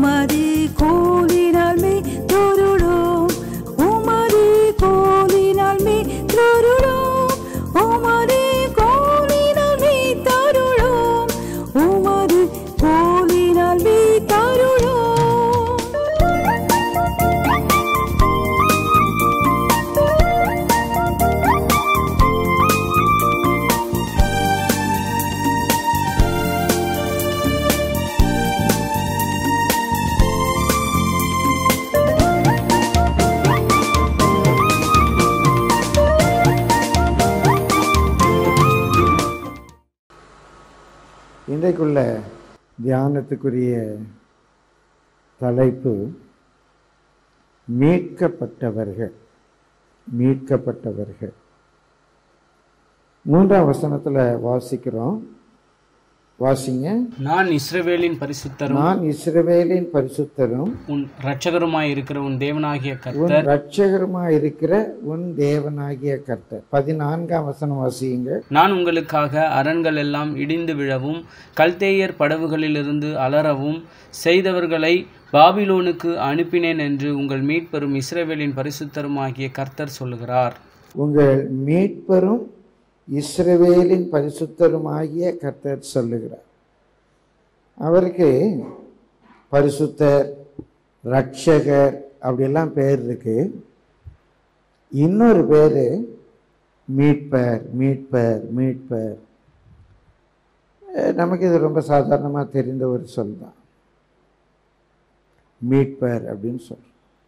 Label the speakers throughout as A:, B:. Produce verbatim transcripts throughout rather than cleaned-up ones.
A: உமது கோலினால் மே தொருளோம் உமது கோலினால் மே தொருளோம் உமது கோலினால் மே தருளோம் உமது கோலினால் மே தருளோம்.
B: இன்றைக்குள்ள தியானத்துக்குரிய தலைப்பு மீட்கப்பட்டவர்கள். மீட்கப்பட்டவர்கள் மூன்றாம் வசனத்தில் வாசிக்கிறோம். வாசிங்க.
C: நான் இஸ்ரவேலின் பரிசுத்தரும்
B: நான் இஸ்ரவேலின் பரிசுத்தரும்
C: உன் இரட்சகருமாய் இருக்கிற உன் தேவனாகிய
B: உன்
C: கர்த்தர்
B: இரட்சகருமாய் இருக்கிற உன் தேவனாகிய கர்த்தர். பதினான்காம் வசனம் வாசியுங்க.
C: நான் உங்களுக்காக அரண்கள் எல்லாம் இடிந்து விழவும் கல்தேயர் படவுகளிலிருந்து அலறவும் செய்தவர்களை பாபிலோனுக்கு அனுப்பினேன் என்று உங்கள் மீட்பெரும் இஸ்ரவேலின் பரிசுத்தருமாகிய கர்த்தர் சொல்லுகிறார்.
B: உங்கள் மீட்பரும் இஸ்ரவேலின் பரிசுத்தருமாகிய கர்த்தர் சொல்லுகிறார். அவருக்கு பரிசுத்தர், இரட்சகர் அப்படியெல்லாம் பேர் இருக்கு. இன்னொரு பேர் மீட்பர். மீட்பர் மீட்பர் நமக்கு இது ரொம்ப சாதாரணமாக தெரிந்த ஒரு சொல் தான், மீட்பர் அப்படின்னு சொல்றோம்.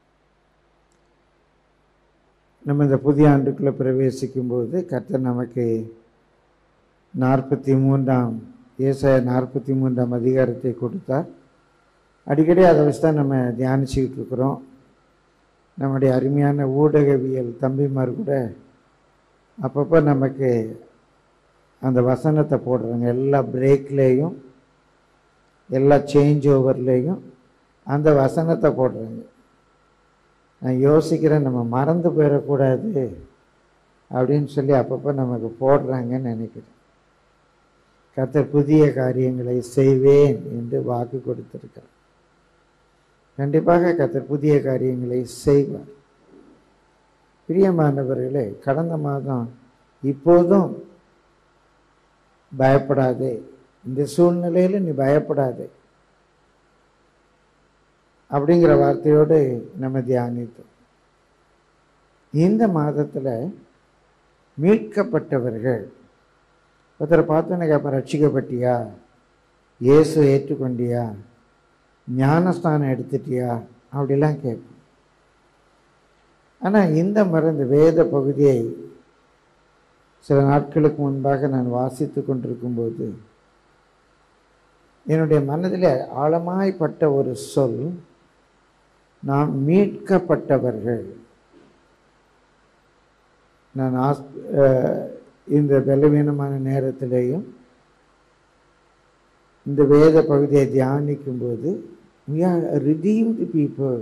B: நம்ம இந்த புதிய ஆண்டுக்குள்ளே பிரவேசிக்கும் போது கர்த்தர் நமக்கு நாற்பத்தி மூன்றாம் ஏசாயா நாற்பத்தி மூன்றாம் அதிகாரத்தை கொடுத்தார். அடிக்கடி அதை வச்சு தான் நம்ம தியானிச்சுக்கிட்டு இருக்கிறோம். நம்முடைய அருமையான ஊடகவியல் தம்பிமார் கூட அப்பப்போ நமக்கு அந்த வசனத்தை போடுறாங்க. எல்லா பிரேக்லேயும் எல்லா சேஞ்ச் ஓவர்லேயும் அந்த வசனத்தை போடுறாங்க. நான் யோசிக்கிறேன், நம்ம மறந்து போயிடக்கூடாது அப்படின்னு சொல்லி அப்பப்போ நமக்கு போடுறாங்கன்னு நினைக்கிறேன். கர்த்தர் புதிய காரியங்களை செய்வேன் என்று வாக்கு கொடுத்திருக்கிறார். கண்டிப்பாக கர்த்தர் புதிய காரியங்களை செய்வார். பிரியமானவர்களே, கடந்த மாதம் இப்போதும் பயப்படாதே, இந்த சூழ்நிலையில் நீ பயப்படாதே அப்படிங்கிற வார்த்தையோடு நம்ம தியானித்தோம். இந்த மாதத்தில் மீட்கப்பட்டவர்கள் ஒருத்தரை பார்த்தோன்னே கேட்பேன், ரட்சிக்கப்பட்டியா, இயேசு ஏற்றுக்கொண்டியா, ஞானஸ்தானம் எடுத்துட்டியா அப்படிலாம் கேட்பேன். ஆனால் இந்த முறை இந்த வேத பகுதியை சில நாட்களுக்கு முன்பாக நான் வாசித்து கொண்டிருக்கும்போது என்னுடைய மனதில் ஆழமாய்ப்பட்ட ஒரு சொல், நாம் மீட்கப்பட்டவர்கள். நான் ஆஸ் இந்த பலவீனமான நேரத்திலேயும் இந்த வேத பகுதியை தியானிக்கும்போது we are redeemed people.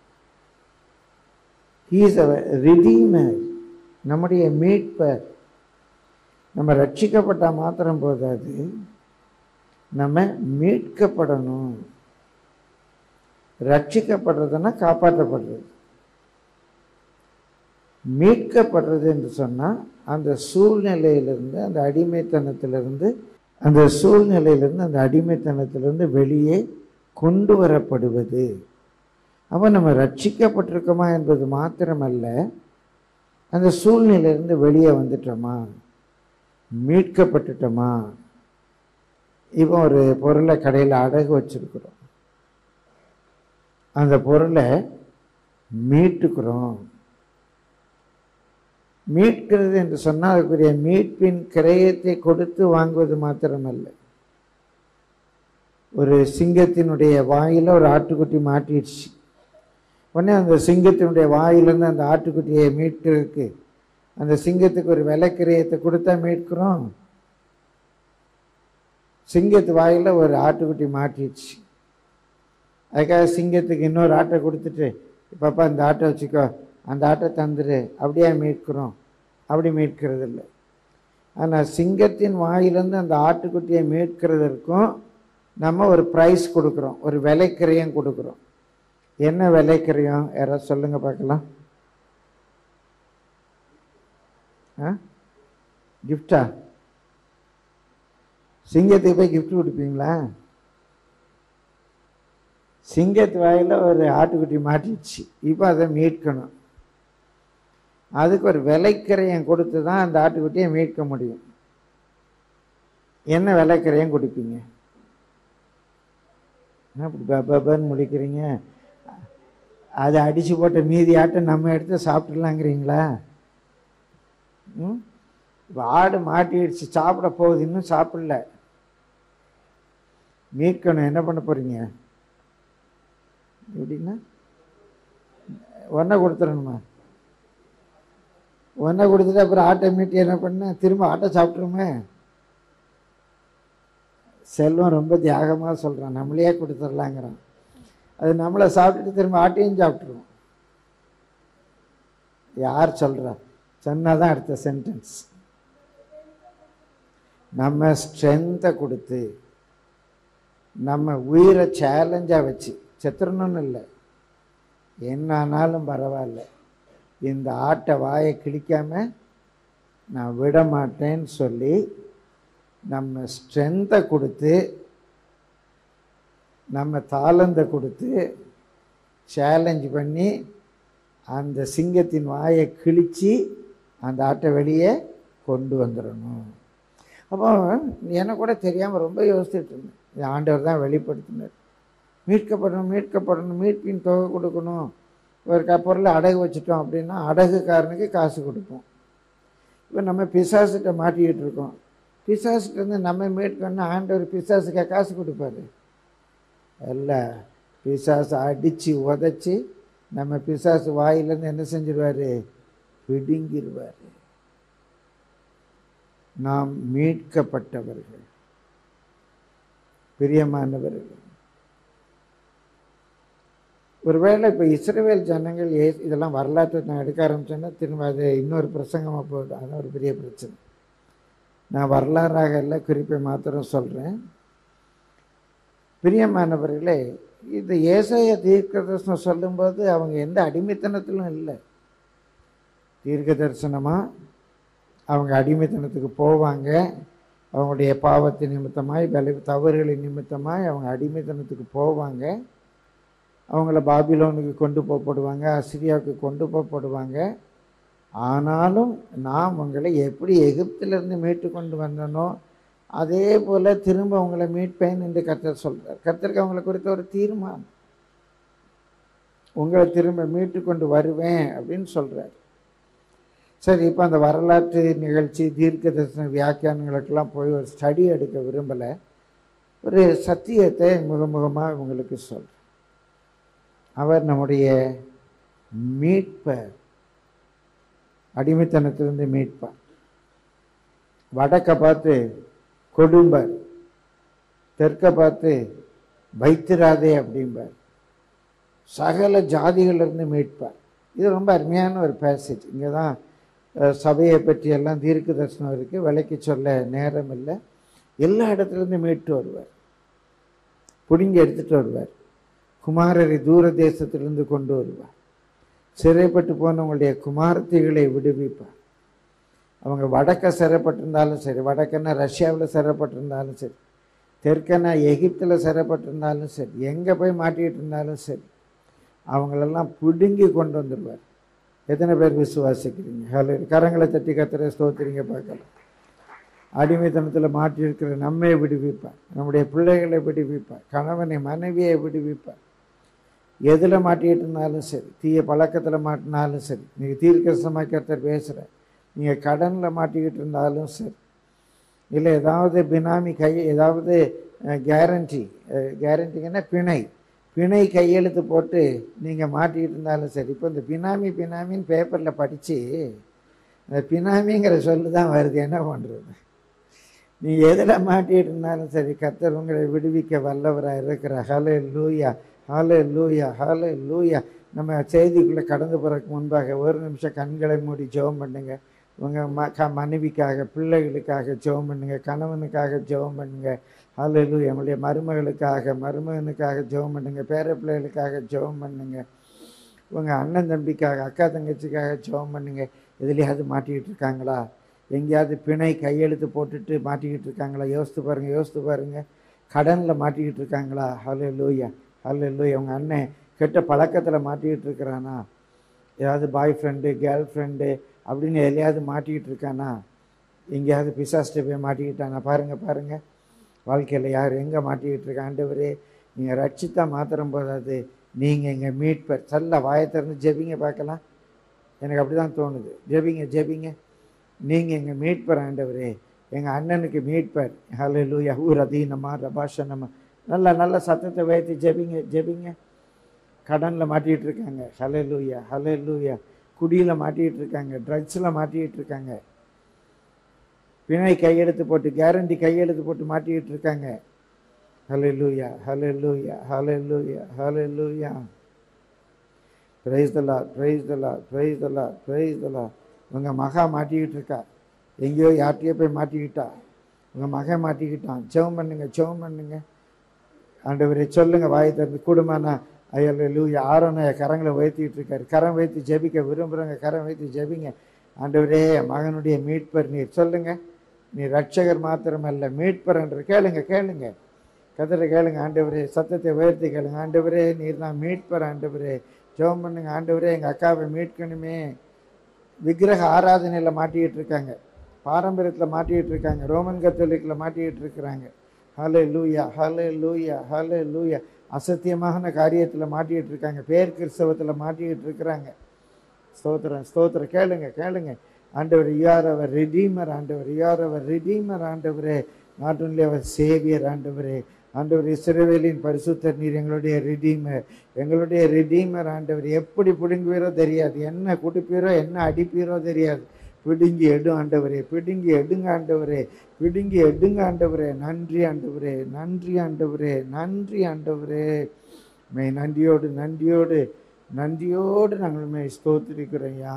B: He is a redeemer. நம்முடைய மீட்பர். நம்ம ரட்சிக்கப்பட்டால் மாத்திரம் போதாது, நம்ம மீட்கப்படணும். ரட்சிக்கப்படுறதுன்னா காப்பாற்றப்படுறது. மீட்கப்படுறது என்று சொன்னால் அந்த சூழ்நிலையிலிருந்து, அந்த அடிமைத்தனத்திலிருந்து அந்த சூழ்நிலையிலிருந்து அந்த அடிமைத்தனத்திலிருந்து வெளியே கொண்டு வரப்படுவது. அப்போ நம்ம ரட்சிக்கப்பட்டிருக்கோமா என்பது மாத்திரமல்ல, அந்த சூழ்நிலையிலிருந்து வெளியே வந்துட்டோமா, மீட்கப்பட்டுட்டோமா. இப்போ ஒரு பொருளை கடையில் அடகு வச்சிருக்கிறோம், அந்த பொருளை மீட்டுக்கிறோம். மீட்கிறது என்று சொன்னால் அதுக்குரிய மீட்பின் கிரயத்தை கொடுத்து வாங்குவது மாத்திரமல்ல. ஒரு சிங்கத்தினுடைய வாயில ஒரு ஆட்டுக்குட்டி மாட்டிடுச்சு, உடனே அந்த சிங்கத்தினுடைய வாயிலிருந்து அந்த ஆட்டுக்குட்டியை மீட்கிறதுக்கு அந்த சிங்கத்துக்கு ஒரு விலை கிரயத்தை கொடுத்தா மீட்கிறோம். சிங்கத்து வாயில ஒரு ஆட்டுக்குட்டி மாட்டிடுச்சு, அதுக்காக சிங்கத்துக்கு இன்னொரு ஆட்டை கொடுத்துட்டு பாப்பா இந்த ஆட்டை வச்சுக்கோ, அந்த ஆட்டை தந்துரு, அப்படியே மீட்கிறோம். அப்படி மீட்கிறது இல்லை. ஆனால் சிங்கத்தின் வாயிலிருந்து அந்த ஆட்டுக்குட்டியை மீட்கிறதற்கும் நம்ம ஒரு ப்ரைஸ் கொடுக்குறோம், ஒரு விலைக்கிரயம் கொடுக்குறோம். என்ன விலைக்கிரயம் யாராவது சொல்லுங்க பார்க்கலாம். ஆ கிஃப்டா? சிங்கத்துக்கு போய் கிஃப்ட் கொடுப்பீங்களா? சிங்கத்து வாயில் ஒரு ஆட்டுக்குட்டி மாட்டிடுச்சு, இப்போ அதை மீட்கணும். அதுக்கு ஒரு விலைக்கிரயம் கொடுத்து தான் அந்த ஆட்டுக்குட்டியை மீட்க முடியும். என்ன விலைக்கிரயம் கொடுப்பீங்க? அப்படி பபான்னு முடிக்கிறீங்க. அதை அடித்து போட்ட மீதி ஆட்டை நம்ம எடுத்து சாப்பிட்றலாங்கிறீங்களா? ம் இப்போ ஆடு மாட்டிடுச்சு, சாப்பிட போகுது, இன்னும் சாப்பிடல, மீட்கணும். என்ன பண்ண போகிறீங்க? எப்படின்னா ஒன்றை கொடுத்துடணுமா? ஒன்றை கொடுத்துட்டு அப்புறம் ஆட்டை மீட்டி என்ன பண்ண? திரும்ப ஆட்டை சாப்பிட்ருமே. செல்வம் ரொம்ப தியாகமாக சொல்கிறான், நம்மளையே கொடுத்துடலாங்கிறான். அது நம்மளை சாப்பிட்டுட்டு திரும்ப ஆட்டையும் சாப்பிட்ருவோம். யார் சொல்கிறா? சொன்னால் தான் அடுத்த சென்டென்ஸ். நம்ம ஸ்ட்ரென்த்தை கொடுத்து நம்ம உயிரை சேலஞ்சாக வச்சு, செத்துறணும்னு இல்லை, என்ன ஆனாலும் பரவாயில்ல, இந்த ஆட்டை வாயை கிழிக்காமல் நான் விட மாட்டேன்னு சொல்லி நம்ம ஸ்ட்ரென்த்தை கொடுத்து நம்ம தாளந்தை கொடுத்து சேலஞ்ச் பண்ணி அந்த சிங்கத்தின் வாயை கிழித்து அந்த ஆட்டை வெளியே கொண்டு வந்துடணும். அப்போ எனக்கு கூட தெரியாமல் ரொம்ப யோசிச்சுட்டு இருந்தேன். இது ஆண்டவர் தான் வெளிப்படுத்தினார். மீட்கப்படணும், மீட்கப்படணும், மீட்பின் தொகை கொடுக்கணும். ஒரு க பொருளை அடகு வச்சுட்டோம் அப்படின்னா அடகுக்காரனுக்கு காசு கொடுப்போம். இப்போ நம்ம பிசாசுகிட்ட மாட்டிக்கிட்டு இருக்கோம். பிசாசுகிட்டேருந்து நம்ம மீட்கணும்னா ஆண்டவர் பிசாசுக்கு காசு கொடுப்பாரு? இல்லை, பிசாசு அடித்து உதச்சி நம்ம பிசாசு வாயிலேருந்து என்ன செஞ்சிருவார்? பிடுங்கிடுவார். நாம் மீட்கப்பட்டவர்கள், பிரியமானவர்கள். ஒருவேளை இப்போ இஸ்ரவேல் ஜனங்கள் ஏ இதெல்லாம் வரலாற்றை நான் எடுக்க ஆரம்பிச்சேன்னா திரும்ப அது இன்னொரு பிரசங்கமாக போகுது. அதான் ஒரு பெரிய பிரச்சனை. நான் வரலாறாக இல்லை, குறிப்பை மாத்திரம் சொல்கிறேன். பிரியமானவர்களே, இந்த ஏசாயா தீர்க்க தரிசனம் சொல்லும்போது அவங்க எந்த அடிமைத்தனத்திலும் இல்லை. தீர்க்க தரிசனமாக அவங்க அடிமைத்தனத்துக்கு போவாங்க. அவங்களுடைய பாவத்தின் நிமித்தமாய், பல தவறுகளின் நிமித்தமாய் அவங்க அடிமைத்தனத்துக்கு போவாங்க. அவங்கள பாபிலோனுக்கு கொண்டு போகப்படுவாங்க, அசிரியாவுக்கு கொண்டு போகப்படுவாங்க. ஆனாலும் நான் உங்களை எப்படி எகிப்திலிருந்து மீட்டு கொண்டு வந்தனோ அதே போல் திரும்ப அவங்கள மீட்பேன் என்று கர்த்தர் சொல்கிறார். கர்த்தருக்கு அவங்களை குறித்த ஒரு தீர்மானம், உங்களை திரும்ப மீட்டு கொண்டு வருவேன் அப்படின்னு சொல்கிறார். சரி, இப்போ அந்த வரலாற்று நிகழ்ச்சி, தீர்க்க தரிசன வியாக்கியானங்களுக்கெல்லாம் போய் ஒரு ஸ்டடி எடுக்க விரும்பலை. ஒரு சத்தியத்தை முகமுகமாக உங்களுக்கு சொல்கிறேன். அவர் நம்முடைய மீட்பர், அடிமைத்தனத்திலிருந்து மீட்பார். வடக்க பார்த்து கொடும்பர், தெற்க பார்த்து வைத்திராதே அப்படிம்பார். சகல ஜாதிகளிலிருந்து மீட்பார். இது ரொம்ப அருமையான ஒரு பேசேஜ். இங்கே தான் சபையை பற்றி எல்லாம் தீர்க்க தரிசனம் இருக்குது, விலைக்கு சொல்ல நேரம் இல்லை. எல்லா இடத்துலேருந்து மீட்டு வருவார், பிடுங்கி எடுத்துகிட்டு வருவார். குமாரரை தூர தேசத்திலிருந்து கொண்டு வருவார். சிறைப்பட்டு போனவங்களுடைய குமாரத்திகளை விடுவிப்பார். அவங்க வடக்க சிறைப்பட்டிருந்தாலும் சரி, வடக்கன்னா ரஷ்யாவில் சிறைப்பட்டிருந்தாலும் சரி, தெற்கன்னா எகிப்தில் சிறைப்பட்டிருந்தாலும் சரி, எங்கே போய் மாட்டிக்கிட்டு இருந்தாலும் சரி, அவங்களெல்லாம் பிடுங்கி கொண்டு வந்துடுவார். எத்தனை பேர் விசுவாசிக்கிறீங்க? ஹலோ, கரங்களை தட்டி கத்திர ஸ்தோத்திரிங்க பார்க்கலாம். அடிமைத்தனத்தில் மாட்டியிருக்கிற நம்மை விடுவிப்பார், நம்முடைய பிள்ளைகளை விடுவிப்பார், கணவனை மனைவியை விடுவிப்பார். எதில் மாட்டிக்கிட்டு இருந்தாலும் சரி, தீய பழக்கத்தில் மாட்டினாலும் சரி, நீங்கள் தீர்க்கதரிசனமாக கர்த்தர் பேசுகிற, நீங்கள் கடனில் மாட்டிக்கிட்டு இருந்தாலும் சரி, இல்லை ஏதாவது பினாமி கை, ஏதாவது கேரண்டி, கேரண்டிங்கன்னா பிணை, பிணை கையெழுத்து போட்டு நீங்கள் மாட்டிக்கிட்டு இருந்தாலும் சரி. இப்போ இந்த பினாமி பினாமின்னு பேப்பரில் படித்து அந்த பினாமிங்கிற சொல்லு தான் வருது, என்ன பண்ணுறது? நீங்கள் எதில் மாட்டிகிட்டு இருந்தாலும் சரி, கர்த்தர் உங்களை விடுவிக்க வல்லவராக இருக்கிற. ஹலே லூயா, ஹலே லூயா, ஹலே லூயா. நம்ம செய்திக்குள்ளே கடந்து போகிறதுக்கு முன்பாக ஒரு நிமிஷம் கண்களை மூடி ஜெபம் பண்ணுங்க. உங்கள் ம க மனைவிக்காக, பிள்ளைகளுக்காக ஜெபம் பண்ணுங்க, கணவனுக்காக ஜெபம் பண்ணுங்க. ஹல்லேலூயா. நம்முடைய மருமகளுக்காக மருமகனுக்காக ஜெபம் பண்ணுங்க, பேர பிள்ளைகளுக்காக ஜெபம் பண்ணுங்க, உங்கள் அண்ணன் தம்பிக்காக அக்கா தங்கச்சிக்காக ஜெபம் பண்ணுங்க. எதுலையாவது மாட்டிக்கிட்டு இருக்காங்களா? எங்கேயாவது பிணை கையெழுத்து போட்டுட்டு மாட்டிக்கிட்டு இருக்காங்களா? யோசித்து பாருங்கள், யோசித்து பாருங்கள். கடனில் மாட்டிக்கிட்டு இருக்காங்களா? ஹல்லேலூயா, ஹல்லேலூயா. உங்கள் அண்ணன் கெட்ட பழக்கத்தில் மாட்டிக்கிட்டு இருக்கிறானா? ஏதாவது பாய் ஃப்ரெண்டு கேர்ள் ஃப்ரெண்டு அப்படின்னு எதையாவது மாட்டிக்கிட்டு இருக்கானா? எங்கேயாவது பிசாஸ்ட்டு போய் மாட்டிக்கிட்டானா? பாருங்கள் பாருங்கள், வாழ்க்கையில் யார் எங்கே மாட்டிக்கிட்டு இருக்கா? ஆண்டவரே, நீங்கள் ரட்சித்தா மாத்திரம் போதாது, நீங்கள் எங்கள் மீட்பர். நல்ல வாயை திறந்து ஜெபிங்க பார்க்கலாம். எனக்கு அப்படி தான் தோணுது. ஜெபிங்க ஜெபிங்க. நீங்கள் எங்கள் மீட்பர் ஆண்டவரே, எங்கள் அண்ணனுக்கு மீட்பர். ஹல்லேலூயா. ஊர் அதீனமா ரபாஷனமா. நல்ல நல்ல சத்தத்தை வைத்து ஜெபிங்க ஜெபிங்க. கடனில் மாட்டிகிட்டு இருக்காங்க. ஹல்லேலூயா ஹல்லேலூயா. குடியில் மாட்டிகிட்டு இருக்காங்க, ட்ரக்ஸில் மாட்டிக்கிட்டு இருக்காங்க, பிணை கையெழுத்து போட்டு கேரண்டி கையெழுத்து போட்டு மாட்டிக்கிட்டு இருக்காங்க. Hallelujah hallelujah hallelujah hallelujah. Praise the lord praise the lord praise the lord praise the lord. உங்கள் மகா மாட்டிக்கிட்டு இருக்கா, எங்கேயோ யார்கிட்டயோ போய் மாட்டிக்கிட்டா, உங்கள் மகன் மாட்டிக்கிட்டான். ஜெபம் பண்ணுங்க ஜெபம் பண்ணுங்க. ஆண்டவரே சொல்லுங்க, வாயை திறந்து கூடுமானா. ஹல்லேலூயா. ஆரோனை கரங்களை உயர்த்திக்கிட்டு இருக்காரு. கரம் வைத்து ஜெபிக்க விரும்புகிறவங்க கரம் வைத்து ஜெபிங்க. ஆண்டவரே, மகனுடைய மீட்பர் நீர். சொல்லுங்க, நீ ரட்சகர் மாத்திரமல்ல மீட்பர் என்று கேளுங்க கேளுங்க. கதரை கேளுங்க. ஆண்டவரே, சத்தத்தை உயர்த்தி கேளுங்க. ஆண்டவரே, நீர் தான் மீட்பர். ஆண்டவரே ஜெபம் பண்ணுங்க. ஆண்டவரே, எங்கள் அக்காவை மீட்கணுமே. விக்கிரக ஆராதனையில் மாட்டிக்கிட்டு இருக்காங்க, பாரம்பரியத்தில் மாட்டிக்கிட்டு இருக்காங்க, ரோமன் கத்தோலிக்கில் மாட்டிக்கிட்டு இருக்கிறாங்க. ஹல்லேலூயா ஹல்லேலூயா ஹல்லேலூயா. அசத்தியமான காரியத்தில் மாட்டிக்கிட்டு இருக்காங்க, பேர் கிறிஸ்தவத்தில் மாட்டிக்கிட்டு இருக்கிறாங்க. ஸ்தோத்திரம் ஸ்தோத்திரம். கேளுங்க கேளுங்க. ஆண்டவர், யூ ஆர் அவர் ரிடீமர். ஆண்டவர், யூ ஆர் அவர் ரிடீமர். ஆண்டவரே, நாட் ஒன்லி அவர் சேவியர். ஆண்டவரே, ஆண்டவர் இஸ்ரவேலின் பரிசுத்தர் நீர், எங்களுடைய ரிடீமர், எங்களுடைய ரிடீமர். ஆண்டவர், எப்படி பிடுங்குவீரோ தெரியாது, என்ன குடிப்பீரோ என்ன அடிப்பீரோ தெரியாது, பிடுங்கி எடும் ஆண்டவரே, பிடுங்கி எடுங்க ஆண்டவரே, பிடுங்கி எடுங்க ஆண்டவரே. நன்றி ஆண்டவரே, நன்றி ஆண்டவரே, நன்றி ஆண்டவரே. மே நன்றியோடு நன்றியோடு நன்றியோடு நாங்களுமே ஸ்தோத்திரிக்கிறோம்யா.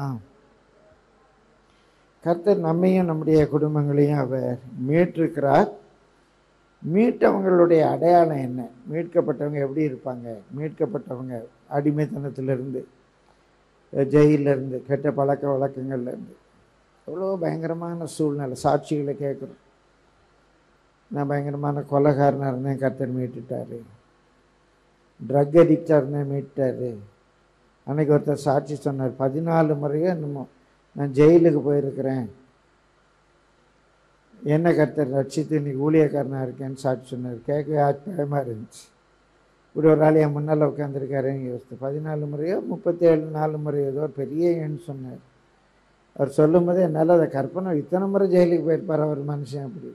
B: கர்த்தர் நம்மையும் நம்முடைய குடும்பங்களையும் அவர் மீட்டிருக்கிறார். மீட்டவங்களுடைய அடையாளம் என்ன? மீட்கப்பட்டவங்க எப்படி இருப்பாங்க? மீட்கப்பட்டவங்க அடிமைத்தனத்திலிருந்து, ஜெயிலிருந்து, கெட்ட பழக்க வழக்கங்கள்லேருந்து, எவ்வளோ பயங்கரமான சூழ்நிலை. சாட்சிகளை கேட்குறோம். நான் பயங்கரமான கொலைகாரனாக இருந்தேன், கர்த்தர் மீட்டுட்டார். ட்ரக் அடிக்டாக இருந்தேன், மீட்டார். அன்றைக்கி ஒருத்தர் சாட்சி சொன்னார், பதினாலு முறையோ என்னமோ நான் ஜெயிலுக்கு போயிருக்கிறேன், என்ன கர்த்தர் ரட்சித்து இன்னைக்கு ஊழியக்காரனாக இருக்கேன்னு சாட்சி சொன்னார். கேட்கவே ஆச்சரியமாக இருந்துச்சு. இப்படி ஒரு ஆள் என் முன்னால் உட்காந்துருக்காருன்னு யோசித்து, பதினாலு முறையோ முப்பத்தேழு நாலு முறையோ ஏதோ ஒரு பெரிய எண் சொன்னார். அவர் சொல்லும் போதே என்னால் அதை கற்பனை, இத்தனை முறை ஜெயிலுக்கு போயிருப்பார் அவர் மனுஷன். அப்படி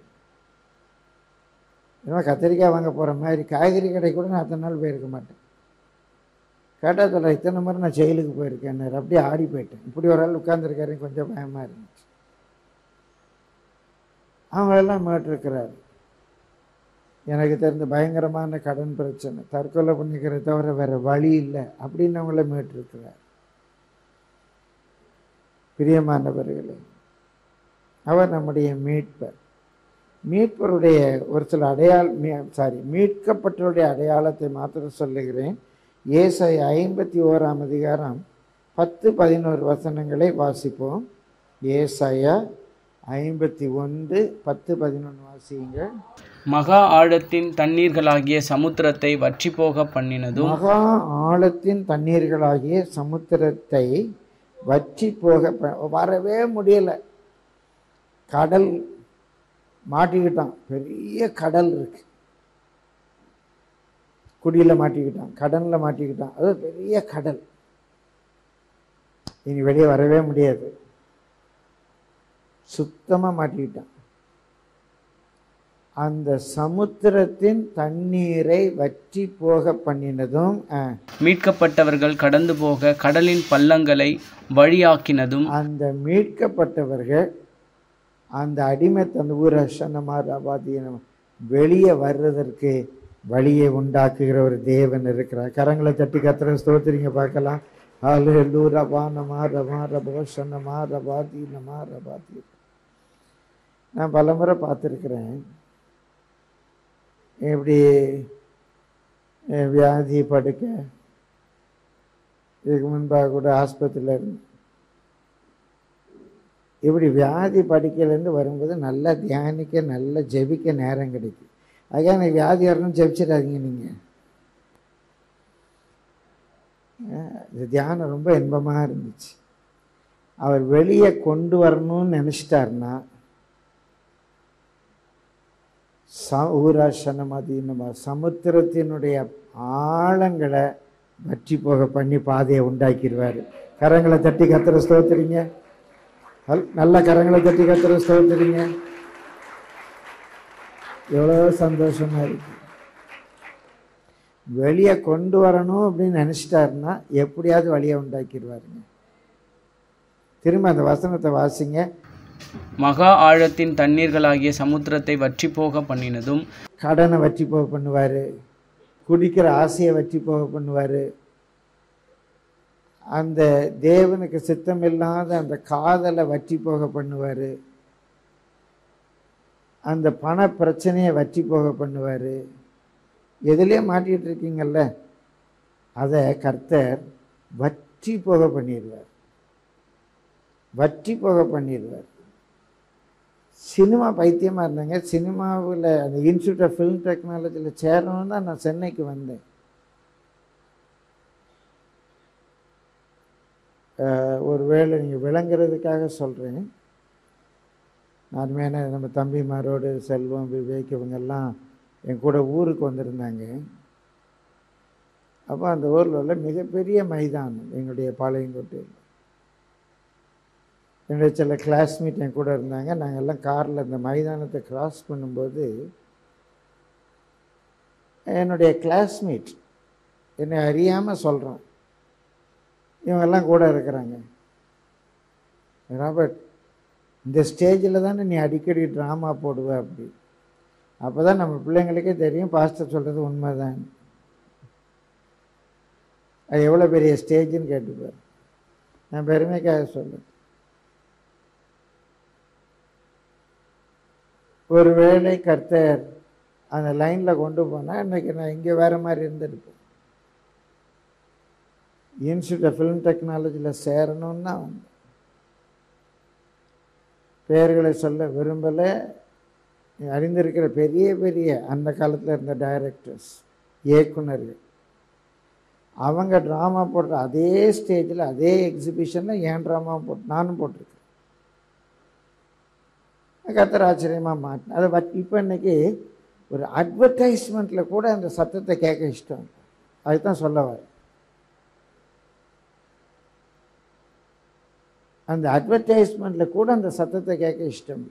B: ஏன்னா கத்திரிக்காய் வாங்க போகிற மாதிரி காய்கறி கடை கூட நான் அத்தனை நாள் போயிருக்க மாட்டேன். கேட்டால் சொல்ல, இத்தனை முறை நான் ஜெயிலுக்கு போயிருக்கேன். அப்படியே ஆடி போயிட்டேன். இப்படி ஒரு ஆள் உட்காந்துருக்காரு, கொஞ்சம் பயமாக இருந்துச்சு. அவங்களெல்லாம் மீட்டிருக்கிறார். எனக்கு தெரிந்த பயங்கரமான கடன் பிரச்சனை, தற்கொலை பண்ணிக்கிறத தவிர வேறு வழி இல்லை அப்படின்னு அவங்கள மீட்டிருக்கிறார். பிரியமானவர்களே, அவர் நம்முடைய மீட்பர். மீட்பருடைய ஒரு சில அடையாள சாரி மீட்கப்பட்டவருடைய அடையாளத்தை மாத்திரம் சொல்லுகிறேன். ஏசாயா ஐம்பத்தி ஓராம் அதிகாரம் பத்து பதினோரு வசனங்களை வாசிப்போம். ஏசாயா ஐம்பத்தி ஒன்று பத்து பதினொன்று வாசியுங்கள்.
C: மகா ஆழத்தின் தண்ணீர்களாகிய சமுத்திரத்தை வற்றி போக பண்ணினதும்,
B: மகா ஆழத்தின் தண்ணீர்களாகிய சமுத்திரத்தை வற்றி போக வரவே முடியலை. கடல் மாட்டிக்கிட்டான், பெரிய கடல் இருக்கு, குடியில் மாட்டிக்கிட்டான், கடலில் மாட்டிக்கிட்டான், அது பெரிய கடல், இனி வெளியே வரவே முடியாது, சுத்தமாக மாட்டிக்கிட்டான். அந்த சமுத்திரத்தின் தண்ணீரை வற்றி போக பண்ணினதும்,
C: மீட்கப்பட்டவர்கள் கடந்து போக கடலின் பள்ளங்களை வழியாக்கினதும்,
B: அந்த மீட்கப்பட்டவர்கள் அந்த அடிமைத்தன் ஊரசனமாதினம் வெளியே வர்றதற்கு வழியை உண்டாக்குகிற ஒரு தேவன் இருக்கிறார். கரங்களை தட்டி கத்திர ஸ்தோத்திரிங்க பார்க்கலாம். ஹல்லேலூயா ரபா ரபா ரபோஷனமா ரபாதி நமா ரபாதி. நான் பல முறை பார்த்துருக்கிறேன். எப்படி வியாதி படுக்க, இதுக்கு முன்பாக கூட ஆஸ்பத்திரியில் இருந்து இப்படி வியாதி படுக்கையிலேருந்து வரும்போது நல்லா தியானிக்க, நல்லா ஜெபிக்க நேரம் கிடைக்கும். அதுக்காக எனக்கு வியாதி வரணும் ஜெபிச்சிடாதீங்க. நீங்கள் இந்த தியானம் ரொம்ப இன்பமாக இருந்துச்சு. அவர் வெளியே கொண்டு வரணும்னு நினச்சிட்டாருன்னா ச ஊராசனமதினமா சமுத்திரத்தினுடைய ஆழங்களை வற்றி போக பண்ணி பாதையை உண்டாக்கிடுவார். கரங்களை தட்டி கத்திர ஸ்தோத்திரிங்க. நல்ல கரங்களை தட்டி கத்திர ஸ்தோத்திரிங்க. எவ்வளோ சந்தோஷமா இருக்கு. வெளியே கொண்டு வரணும் அப்படின்னு நினச்சிட்டாருன்னா எப்படியாவது வழியை உண்டாக்கிடுவாருங்க. திரும்ப அந்த வசனத்தை வாசிங்க.
C: மகா ஆழத்தின் தண்ணீர்களாகிய சமுத்திரத்தை வற்றி போக பண்ணினதும்,
B: கடனை வற்றி போக பண்ணுவார், குடிக்கிற ஆசையை வற்றி போக பண்ணுவார், அந்த தேவனுக்கு சித்தம் இல்லாத அந்த காதலை வற்றி போக பண்ணுவார், அந்த பண பிரச்சனையை வற்றி போக பண்ணுவார். எதுலேயே மாட்டிகிட்டு இருக்கீங்கல்ல, அதை கர்த்தர் வற்றி போக பண்ணிடுவார், வற்றி போக பண்ணிடுவார். சினிமா பைத்தியமாக இருந்தாங்க. சினிமாவில் அந்த இன்ஸ்டியூட் ஆஃப் ஃபிலிம் டெக்னாலஜியில் சேரணும்னு தான் நான் சென்னைக்கு வந்தேன். ஒரு வேளை நீங்கள் விளங்குறதுக்காக சொல்கிறேன். நான் மேலே நம்ம தம்பிமாரோடு செல்வம், விவேக் இவங்கெல்லாம் என் கூட ஊருக்கு வந்திருந்தாங்க. அப்போ அந்த ஊரில் உள்ள மிகப்பெரிய மைதானம் எங்களுடைய பாளையங்கோட்டையில். என்னுடைய சில கிளாஸ்மேட் என் கூட இருந்தாங்க. நாங்கள் எல்லாம் காரில் இந்த மைதானத்தை கிராஸ் பண்ணும்போது என்னுடைய கிளாஸ்மேட் என்னை அறியாமல் சொல்கிறான், இவங்கெல்லாம் கூட இருக்கிறாங்க, ராபர்ட் இந்த ஸ்டேஜில் தானே நீ அடிக்கடி ட்ராமா போடுவ அப்படி. அப்போ தான் நம்ம பிள்ளைங்களுக்கே தெரியும் பாஸ்டர் சொல்கிறது உண்மைதான், அது எவ்வளோ பெரிய ஸ்டேஜுன்னு கேட்டுப்பார். நான் பெருமைக்காக சொல்லுவேன். ஒரு வேளை கர்த்தர் அந்த லைனில் கொண்டு போனால் இன்றைக்கி நான் இங்கே வேறு மாதிரி இருந்திருப்பேன். இன்ஸ்டியூட் ஆஃப் ஃபிலிம் டெக்னாலஜியில் சேரணுன்னா வந்து பெயர்களை சொல்ல விரும்பலை. அறிந்திருக்கிற பெரிய பெரிய அந்த காலத்தில் இருந்த டைரக்டர்ஸ், இயக்குனர்கள், அவங்க ட்ராமா போடுற அதே ஸ்டேஜில் அதே எக்ஸிபிஷனில் ஏன் ட்ராமா போட்டு நானும் போட்டிருக்கேன். கர்த்தர் ஆச்சரியமாக மாட்டினேன். அதை வட் இப்போ இன்றைக்கி ஒரு அட்வர்டைஸ்மெண்ட்டில் கூட அந்த சத்தத்தை கேட்க இஷ்டம். அதுதான் சொல்ல வர. அந்த அட்வர்டைஸ்மெண்ட்டில் கூட அந்த சத்தத்தை கேட்க இஷ்டம்.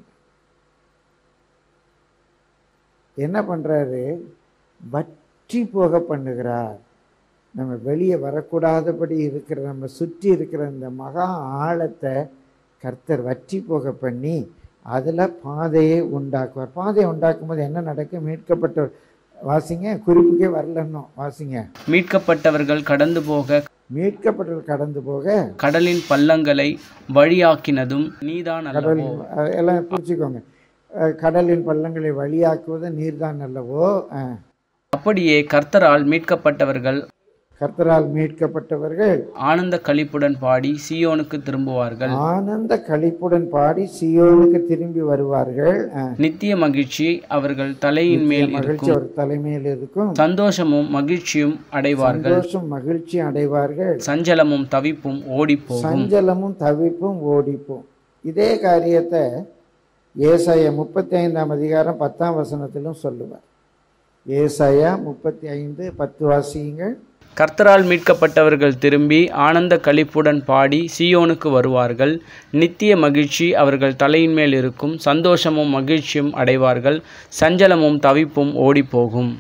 B: என்ன பண்ணுறாரு? வற்றி போக பண்ணுகிறார். நம்ம வெளியே வரக்கூடாதபடி இருக்கிற, நம்ம சுற்றி இருக்கிற இந்த மகா ஆழத்தை கர்த்தர் வற்றி போக பண்ணி அதில் பாதையை உண்டாக்குவார். பாதையை உண்டாக்கும் போது என்ன நடக்கும்? மீட்கப்பட்ட வாசிங்க, குறிப்புக்கே வரலன்னு வாசிங்க.
C: மீட்கப்பட்டவர்கள் கடந்து போக
B: மீட்கப்பட்டவர்கள் கடந்து போக
C: கடலின் பள்ளங்களை வழியாக்கினதும் நீதான்.
B: கடல் எல்லாம் புரிச்சுக்கோங்க. கடலின் பள்ளங்களை வழியாக்குவது நீர்தான் அல்லவோ.
C: அப்படியே கர்த்தரால் மீட்கப்பட்டவர்கள்
B: கர்த்தரால் மீட்கப்பட்டவர்கள்
C: ஆனந்த களிப்புடன் பாடி சீயோனுக்கு திரும்புவார்கள்.
B: ஆனந்த களிப்புடன் பாடி சீயோனுக்கு திரும்பி வருவார்கள்.
C: நித்திய மகிழ்ச்சி அவர்கள் தலையின் மேல்
B: மகிழ்ச்சி அவர் தலைமையில் இருக்கும்.
C: சந்தோஷமும் மகிழ்ச்சியும் அடைவார்கள்.
B: சந்தோஷம் மகிழ்ச்சி அடைவார்கள்.
C: சஞ்சலமும் தவிப்பும் ஓடிப்போம்.
B: சஞ்சலமும் தவிப்பும் ஓடிப்போம். இதே காரியத்தை ஏசாயா முப்பத்தி ஐந்தாம் அதிகாரம் பத்தாம் வசனத்திலும் சொல்லுவார். ஏசாயா முப்பத்தி ஐந்து பத்து வாசியுங்கள்.
C: கர்த்தரால் மீட்கப்பட்டவர்கள் திரும்பி ஆனந்த களிப்புடன் பாடி சீயோனுக்கு வருவார்கள். நித்திய மகிழ்ச்சி அவர்கள் தலையின் மேல் இருக்கும். சந்தோஷமும் மகிழ்ச்சியும் அடைவார்கள். சஞ்சலமும் தவிப்பும் ஓடிப்போகும்.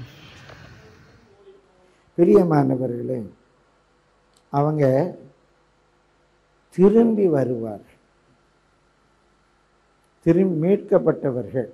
B: பிரியமானவர்களே, அவங்க திரும்பி வருவார். திரும்பி மீட்கப்பட்டவர்கள்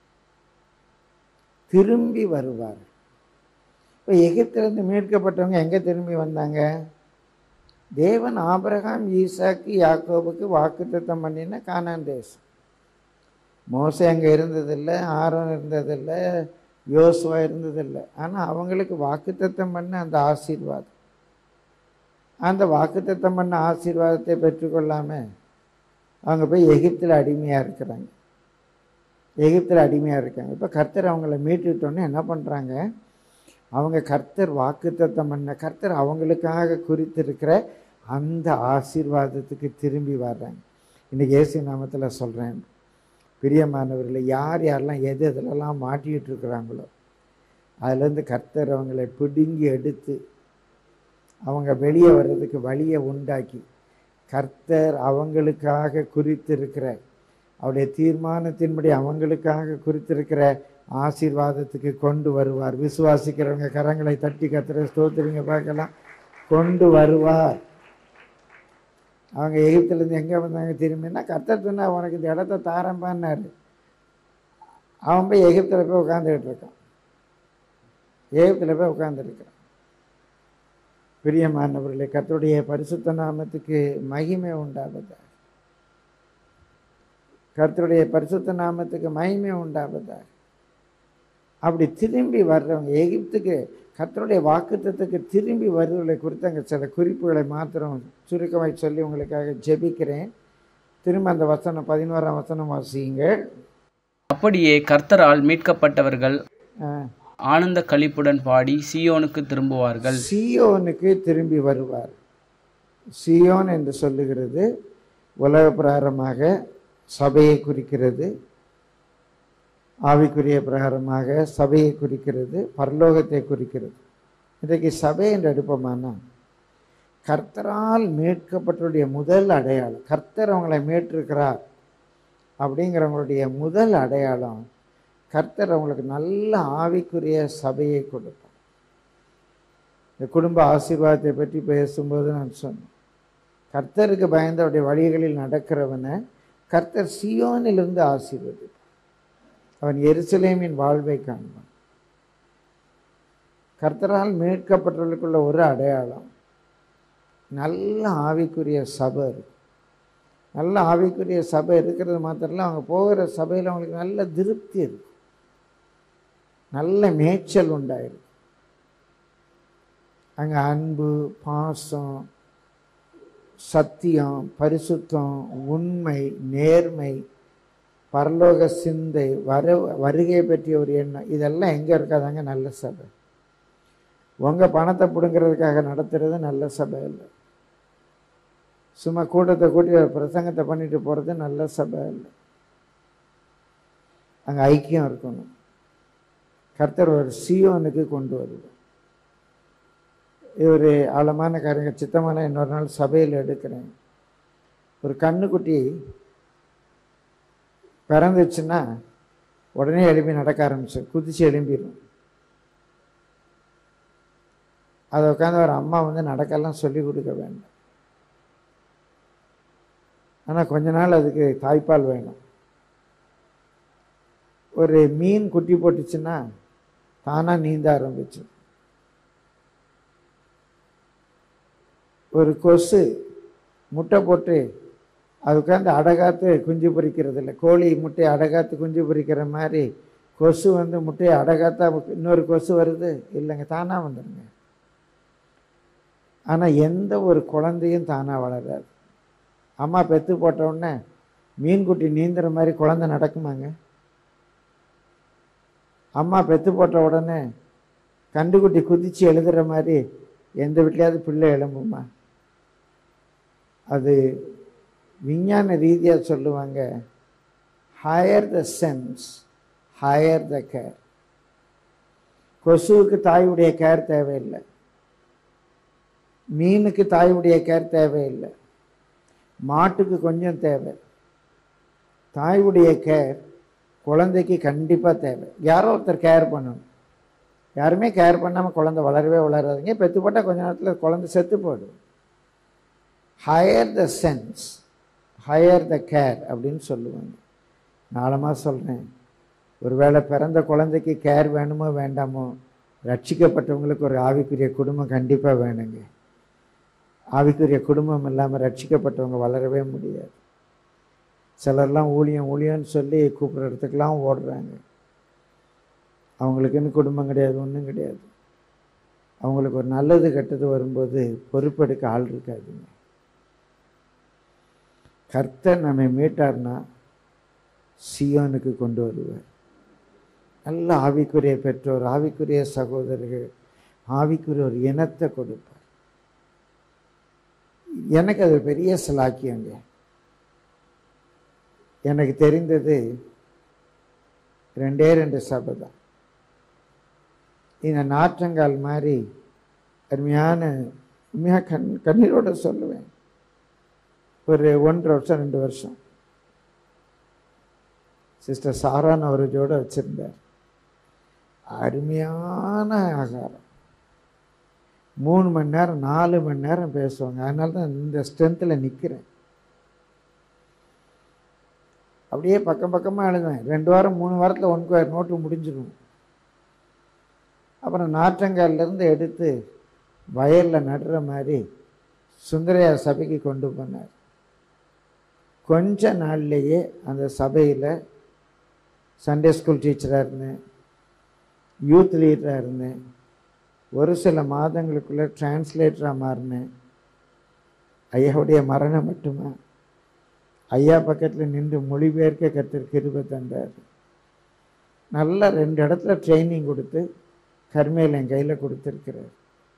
B: திரும்பி வருவார். இப்போ எகிப்திலிருந்து மீட்கப்பட்டவங்க எங்கே திரும்பி வந்தாங்க? தேவன் ஆபிரகாம், ஈசாக்கு, யாக்கோபுக்கு வாக்குத்தத்தம் பண்ணின கானான் தேசம். மோசே அங்கே இருந்ததில்லை, ஆரோன் இருந்ததில்லை, யோசுவா இருந்ததில்லை. ஆனால் அவங்களுக்கு வாக்குத்தத்தம் பண்ண அந்த ஆசீர்வாதம், அந்த வாக்குத்தத்தம் பண்ண ஆசீர்வாதத்தை பெற்றுக்கொள்ளாமல் அவங்க போய் எகிப்தில் அடிமையாக இருக்கிறாங்க. எகிப்தில் அடிமையாக இருக்காங்க. இப்போ கர்த்தர் அவங்கள மீட்டுட்டோன்னே என்ன பண்ணுறாங்க, அவங்க கர்த்தர் வாக்குத்தத்தம் பண்ண, கர்த்தர் அவங்களுக்காக குறித்திருக்கிற அந்த ஆசீர்வாதத்துக்கு திரும்பி வர்றாங்க. இன்றைக்கி இயேசு நாமத்தில் சொல்கிறேன், பிரியமானவர்களை, யார் யாரெல்லாம் எது எதுலெல்லாம் மாட்டிகிட்டு இருக்கிறாங்களோ அதுலேருந்து கர்த்தர் அவங்களை பிடுங்கி எடுத்து அவங்க வெளியே வர்றதுக்கு வழியை உண்டாக்கி, கர்த்தர் அவங்களுக்காக குறித்திருக்கிற அவருடைய தீர்மானத்தின்படி அவங்களுக்காக குறித்திருக்கிற ஆசீர்வாதத்துக்கு கொண்டு வருவார். விசுவாசிக்கிறவங்க கரங்களை தட்டி கர்த்தரை ஸ்தோத்திரிங்க பார்க்கலாம். கொண்டு வருவார். அவங்க எகிப்திலேருந்து எங்கே வந்தாங்க திரும்பினா, கர்த்தர் சொன்னா அவனுக்கு இந்த இடத்த தாரம்பான்னாரு. அவன் போய் எகிப்தில் போய் உட்காந்துக்கிட்டு இருக்கான். எகிப்தில் போய் உட்காந்துருக்கான். பிரியமானவர்களே, கர்த்தருடைய பரிசுத்த நாமத்துக்கு மகிமை உண்டாவதா, கர்த்தருடைய பரிசுத்த நாமத்துக்கு மகிமை உண்டாவதா. அப்படி திரும்பி வர்றவங்க, எகிப்துக்கு கர்த்தருடைய வாக்குத்தத்துக்கு திரும்பி வருவதை குறித்து அங்கே சில குறிப்புகளை மாத்திரம் சுருக்கமாக சொல்லி உங்களுக்காக ஜெபிக்கிறேன். திரும்ப அந்த வசனம் பதினோராம் வசனம் வாசிங்க.
C: அப்படியே கர்த்தரால் மீட்கப்பட்டவர்கள் ஆனந்த களிப்புடன் பாடி சீயோனுக்கு திரும்புவார்கள்.
B: சீயோனுக்கு திரும்பி வருவார். சீயோன் என்று சொல்லுகிறது உலக பிரகாரமாக சபையை குறிக்கிறது, ஆவிக்குரிய பிரகாரமாக சபையை குறிக்கிறது, பரலோகத்தை குறிக்கிறது. இன்றைக்கு சபை என்று எடுப்போமானா, கர்த்தரால் மீட்கப்பட்டவருடைய முதல் அடையாளம், கர்த்தர் அவங்களை மீட்டிருக்கிறார் அப்படிங்கிறவங்களுடைய முதல் அடையாளம், கர்த்தர் அவங்களுக்கு நல்ல ஆவிக்குரிய சபையை கொடுப்பார். இந்த குடும்ப ஆசீர்வாதத்தை பற்றி பேசும்போது நான் சொன்னேன், கர்த்தருக்கு பயந்து அவருடைய வழிகளில் நடக்கிறவனை கர்த்தர் சீயோனிலிருந்து ஆசீர்வதிப்பார். அவன் எருசலேமின் வாழ்வை காண்பான். கர்த்தரால் மீட்கப்பட்டவர்களுக்குள்ள ஒரு அடையாளம், நல்ல ஆவிக்குரிய சபை இருக்கு. நல்ல ஆவிக்குரிய சபை இருக்கிறது மாத்திரம் இல்லை, அவங்க போகிற சபையில் அவங்களுக்கு நல்ல திருப்தி இருக்கு, நல்ல மேய்ச்சல் உண்டாயிருக்கு. அங்கே அன்பு, பாசம், சத்தியம், பரிசுத்தம், உண்மை, நேர்மை, பரலோக சிந்தை, வர வருகை பற்றிய ஒரு எண்ணம், இதெல்லாம் எங்கே இருக்காதாங்க நல்ல சபை. உங்கள் பணத்தை பிடுங்கிறதுக்காக நடத்துறது நல்ல சபை இல்லை. சும்மா கூட்டத்தை கூட்டி ஒரு பிரசங்கத்தை பண்ணிட்டு போகிறது நல்ல சபை இல்லை. அங்கே ஐக்கியம் இருக்கணும். கர்த்தர் ஒரு சீயோனுக்கு கொண்டு வருவார். இது ஒரு ஆழமான காரியங்க. சித்தமான இன்னொரு நாள் சபையில் எடுக்கிறேன். ஒரு கண்ணுக்குட்டி பிறந்துச்சுன்னா உடனே எழுப்பி நடக்க ஆரம்பிச்சு, குதிச்சு எழும்பிடும். அதை உட்காந்து ஒரு அம்மா வந்து நடக்கெல்லாம் சொல்லி கொடுக்க வேண்டாம். ஆனால் கொஞ்ச நாள் அதுக்கு தாய்ப்பால் வேணும். ஒரு மீன் குட்டி போட்டுச்சுன்னா தானாக நீந்த ஆரம்பிச்சு. ஒரு கொசு முட்டை போட்டு அது உட்காந்து அடகாத்து குஞ்சு பொரிக்கிறது இல்லை. கோழி முட்டையை அடகாத்து குஞ்சு பொரிக்கிற மாதிரி கொசு வந்து முட்டையை அடகாத்தா இன்னொரு கொசு வருது இல்லைங்க, தானாக வந்துடுங்க. ஆனால் எந்த ஒரு குழந்தையும் தானாக வளராது. அம்மா பெற்று போட்டவுடனே மீன்குட்டி நீந்துற மாதிரி குழந்தை நடக்குமாங்க? அம்மா பெற்று போட்ட உடனே கண்டுக்குட்டி குதித்து எழுதுகிற மாதிரி எந்த வீட்லையாவது பிள்ளை எழும்புமா? அது விஞ்ஞான ரீதியாக சொல்லுவாங்க, higher the sense higher the care. கொசுவுக்கு தாயுடைய கேர் தேவையில்லை, மீனுக்கு தாயுடைய கேர் தேவையில்லை, மாட்டுக்கு கொஞ்சம் தேவை. தாயுடைய கேர் குழந்தைக்கு கண்டிப்பாக தேவை. யாரோ ஒருத்தர் கேர் பண்ணணும். யாருமே கேர் பண்ணாமல் குழந்தை வளரவே வளராதுங்க. பெற்று போட்டால் கொஞ்ச நேரத்தில் குழந்தை செத்து போடும். Higher the sense higher the care அப்படின்னு சொல்லுவாங்க. நாளமாக சொல்கிறேன், ஒருவேளை பிறந்த குழந்தைக்கு கேர் வேணுமோ வேண்டாமோ, ரட்சிக்கப்பட்டவங்களுக்கு ஒரு ஆவிக்குரிய குடும்பம் கண்டிப்பாக வேணுங்க. ஆவிக்குரிய குடும்பம் இல்லாமல் ரட்சிக்கப்பட்டவங்க வளரவே முடியாது. சிலர்லாம் ஊழியம் ஊழியம்னு சொல்லி கூப்பிட்ற இடத்துக்கெலாம் ஓடுறாங்க. அவங்களுக்குன்னு குடும்பம் கிடையாது, ஒன்றும் கிடையாது. அவங்களுக்கு ஒரு நல்லது கெட்டது வரும்போது பொறுப்பெடுக்க ஆள் இருக்காதுங்க. கர்த்தர் நம்மை மீட்டார்னா சியோனுக்கு கொண்டு வருவார். நல்ல ஆவிக்குரிய பெற்றோர், ஆவிக்குரிய சகோதரர்கள், ஆவிக்குரிய ஒரு இனத்தை கொடுப்பார். எனக்கு அது பெரிய சிலாக்கியங்க. எனக்கு தெரிந்தது ரெண்டே ரெண்டு சபை தான். இந்த நாற்றங்கால் மாதிரி அருமையான உண்மையாக கண் கண்ணீரோடு சொல்லுவேன். ஒரு ஒன்றரை வருஷம் ரெண்டு வருஷம் சிஸ்டர் சாரான் அவரோட வச்சுருந்தார். அருமையான ஆகாரம், மூணு மணி நேரம் நாலு மணி நேரம் பேசுவாங்க. அதனால தான் இந்த ஸ்ட்ரென்த்தில் நிற்கிறேன். அப்படியே பக்கம் பக்கமாக எழுதுவேன். ரெண்டு வாரம் மூணு வாரத்தில் ஒன் ஸ்கொயர் நோட்டு முடிஞ்சிடும். அப்புறம் நாற்றங்காலிலேருந்து எடுத்து வயலில் நடுற மாதிரி சுந்தரையா சபைக்கு கொண்டு போனார். கொஞ்ச நாள்லேயே அந்த சபையில் சண்டே ஸ்கூல் டீச்சராக இருந்தேன், யூத் லீடராக இருந்தேன். ஒரு சில மாதங்களுக்குள்ளே டிரான்ஸ்லேட்டராக மாறினேன். ஐயாவுடைய மரணம் மட்டுமா, ஐயா பக்கத்தில் நின்று மொழிபெயர்க்க கர்த்தர் கிருபை தந்தார். நல்லா ரெண்டு இடத்துல ட்ரைனிங் கொடுத்து கர்மையில் என் கையில் கொடுத்துருக்கிறார்.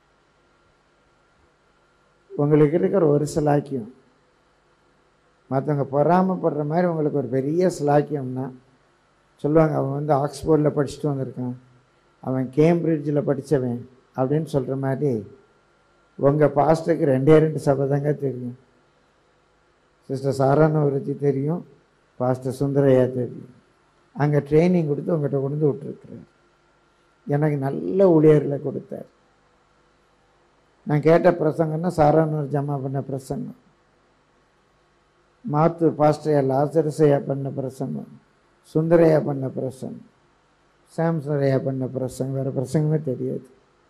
B: உங்களுக்கு இருக்கிற ஒரு சிலாக்கியம் மற்றவங்க பொறாமப்படுற மாதிரி உங்களுக்கு ஒரு பெரிய சிலாக்கியம்னா சொல்லுவாங்க, அவன் வந்து ஆக்ஸ்போர்டில் படிச்சுட்டு வந்திருக்கான், அவன் கேம்பிரிட்ஜில் படித்தவன் அப்படின்னு சொல்கிற மாதிரி உங்கள் பாஸ்டருக்கு ரெண்டே ரெண்டு சபை தாங்க தெரியும். சிஸ்டர் சாரானவரத்தி தெரியும், பாஸ்டர் சுந்தரையா தெரியும். அங்கே ட்ரைனிங் கொடுத்து உங்கள்கிட்ட கொண்டு வந்து விட்டுருக்குறார். எனக்கு நல்ல ஊழியர்களை கொடுத்தார். நான் கேட்ட பிரசங்கன்னா சாரானூர் ஜமா பண்ண பிரசங்கம், மாத்தூர் பாஸ்டரையா லாசரசையா பண்ண பிரசங்கம், சுந்தரையா பண்ண பிரசங்கம், சாம்சரையா பண்ண பிரசங்கம், வேறு பிரசங்கமே தெரியாது.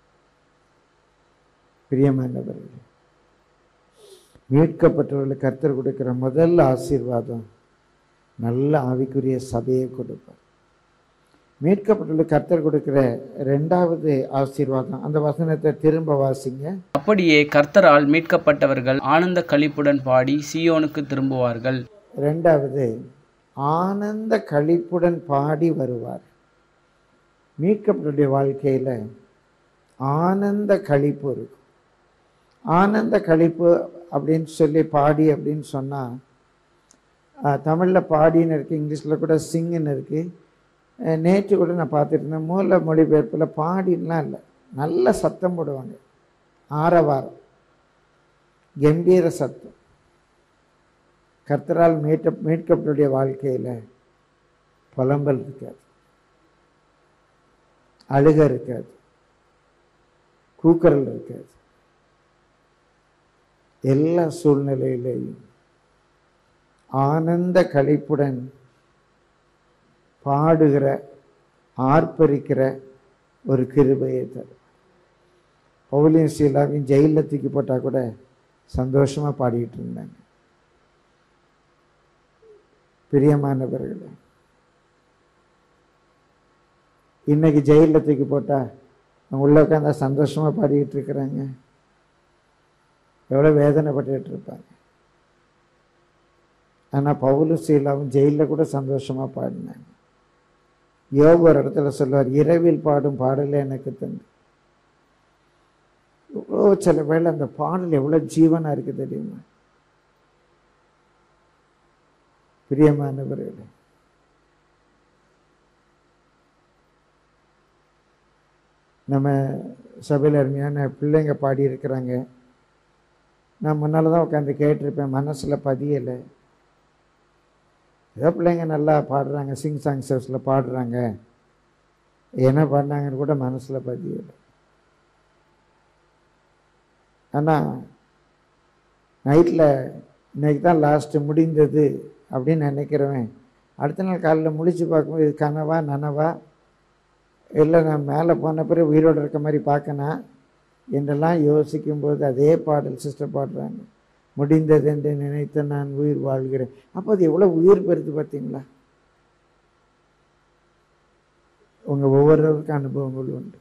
B: பிரியமானவர்களே, மீட்கப்பட்டவர்களுக்கு கர்த்தர் கொடுக்கிற முதல் ஆசீர்வாதம் நல்ல ஆவிக்குரிய சபையை கொடுப்பார். மீட்கப்பட்டவர்களுக்கு கர்த்தர் கொடுக்கிற ரெண்டாவது ஆசீர்வாதம், அந்த வசனத்தை திரும்ப வாசிங்க.
C: அப்படியே கர்த்தரால் மீட்கப்பட்டவர்கள் ஆனந்த களிப்புடன் பாடி சீயோனுக்கு திரும்புவார்கள்.
B: ரெண்டாவது, ஆனந்த களிப்புடன் பாடி வருவார். மீட்கப்பட்டவருடைய வாழ்க்கையில் ஆனந்த களிப்பு இருக்கும். ஆனந்த களிப்பு அப்படின்னு சொல்லி பாடி அப்படின்னு சொன்னால் தமிழில் பாடின்னு இருக்குது, இங்கிலீஷில் கூட சிங்குன்னு இருக்குது. நேற்று கூட நான் பார்த்துட்டு இருந்தேன், மூல மொழிபெயர்ப்பில் பாடின்லாம் இல்லை, நல்ல சத்தம் போடுவாங்க, ஆரவாரம், கம்பீர சத்தம். கர்த்தரால் மீட்க மீட்கப்பட்டுடைய வாழ்க்கையில் புலம்பல் இருக்காது, அழுக இருக்காது, கூக்குரல் இருக்காது. எல்லா சூழ்நிலையிலேயும் ஆனந்த களிப்புடன் பாடுகிற ஆர்ப்பரிக்கிற ஒரு கிருபையை தரும். பவுலியும் சீலாவையும் ஜெயிலில் தூக்கி போட்டால் கூட சந்தோஷமாக பாடிக்கிட்டு இருந்தாங்க. பிரியமானவர்களே, இன்னைக்கு ஜெயிலில் தூக்கி போட்டால் உள்ள உட்காந்தா சந்தோஷமாக பாடிக்கிட்டு இருக்கிறாங்க. எவ்வளோ வேதனைப்பட்டுக்கிட்டு இருப்பாங்க. ஆனால் பவுலும் சீலாவும் ஜெயிலில் கூட சந்தோஷமாக பாடினாங்க. யோபு ஒரு இடத்துல சொல்லுவார், இரவில் பாடும் பாடலே எனக்கு தந்து. எவ்வளோ சில வேளை அந்த பாடல் எவ்வளோ ஜீவனாக இருக்குது தெரியுமா? பிரியமானவர்களே, நம்ம சபையில் அருமையான பிள்ளைங்க பாடியிருக்கிறாங்க. நான் முன்னால் தான் உட்காந்து கேட்டிருப்பேன், மனசில் பதியலை. ஏதோ பிள்ளைங்க நல்லா பாடுறாங்க, சிங் சாங் சர்ஸில் பாடுறாங்க, என்ன பாடினாங்கன்னு கூட மனசில் பதியலை. ஆனால் நைட்டில் இன்னைக்கு தான் லாஸ்ட்டு முடிந்தது அப்படின்னு நினைக்கிறவன் அடுத்த நாள் காலையில் முழிச்சு பார்க்கும்போது இது கனவா நனவா, இல்லை நான் மேலே போன பிறகு உயிரோடு இருக்க மாதிரி பார்க்கணும் என்றெல்லாம் யோசிக்கும்போது அதே பாடல் சிஸ்டர் பாடுறாங்க, முடிந்தது என்று நினைத்து நான் உயிர் வாழ்கிறேன். அப்போ அது எவ்வளோ உயிர் பெறுது பார்த்தீங்களா? உங்கள் ஒவ்வொருவருக்கும் அனுபவங்கள் உண்டு.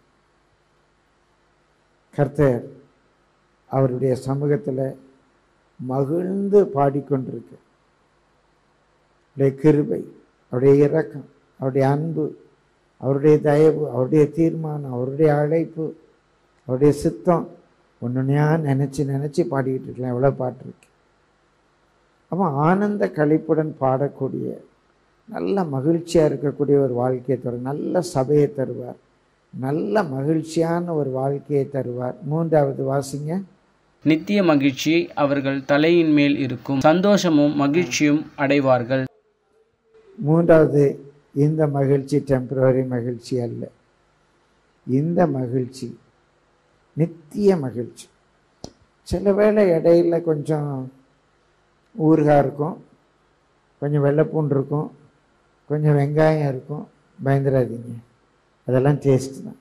B: கர்த்தர் அவருடைய சமூகத்தில் மகிழ்ந்து பாடிக்கொண்டிருக்கு. அவருடைய கிருபை, அவருடைய இரக்கம், அவருடைய அன்பு, அவருடைய தயவு, அவருடைய தீர்மானம், அவருடைய அழைப்பு, அவருடைய சித்தம் ஒன்றுனையா நினச்சி நினச்சி பாடிக்கிட்டு இருக்கலாம். எவ்வளோ பாட்டு இருக்கு. அப்போ ஆனந்த களிப்புடன் பாடக்கூடிய, நல்ல மகிழ்ச்சியாக இருக்கக்கூடிய ஒரு வாழ்க்கையை தருவார். நல்ல சபையை தருவார். நல்ல மகிழ்ச்சியான ஒரு வாழ்க்கையை தருவார். மூன்றாவது வாசிங்க.
C: நித்திய மகிழ்ச்சி அவர்கள் தலையின் மேல் இருக்கும், சந்தோஷமும் மகிழ்ச்சியும் அடைவார்கள்.
B: மூன்றாவது, இந்த மகிழ்ச்சி டெம்பரரி மகிழ்ச்சி அல்ல. இந்த மகிழ்ச்சி நித்திய மகிழ்ச்சி. சில வேளை இடையில கொஞ்சம் ஊறுகாய் இருக்கும், கொஞ்சம் வெள்ளைப்பூண்டு இருக்கும், கொஞ்சம் வெங்காயம் இருக்கும். பயந்துடாதீங்க, அதெல்லாம் டேஸ்ட் தான்.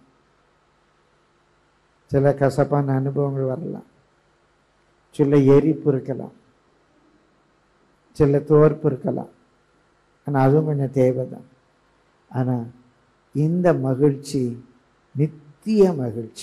B: சில கசப்பான அனுபவங்கள் வரலாம், சில எரிப்பு இருக்கலாம், சில தோற்பு இருக்கலாம். ஆனால் அதுவும் கொஞ்சம் தேவை தான். ஆனால் இந்த மகிழ்ச்சி நித்திய மகிழ்ச்சி.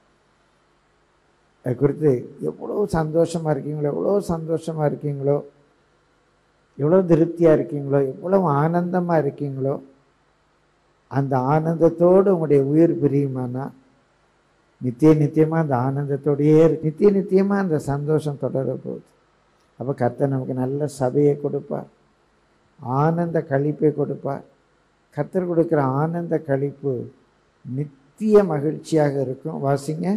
B: அது குறித்து எவ்வளோ சந்தோஷமாக இருக்கீங்களோ, எவ்வளோ சந்தோஷமாக இருக்கீங்களோ, எவ்வளோ திருப்தியாக இருக்கீங்களோ, எவ்வளோ ஆனந்தமாக இருக்கீங்களோ, அந்த ஆனந்தத்தோடு உங்களுடைய உயிர் பிரியுமானா நித்திய நித்தியமாக அந்த ஆனந்தத்தோடையே நித்திய நித்தியமாக அந்த சந்தோஷம் தொடர போகுது. அப்போ கர்த்தர் நமக்கு நல்ல சபையை கொடுப்பார், ஆனந்த களிப்பை கொடுப்பார். கர்த்தர் கொடுக்குற ஆனந்த களிப்பு நித்திய மகிழ்ச்சியாக இருக்கும். வாசிங்க.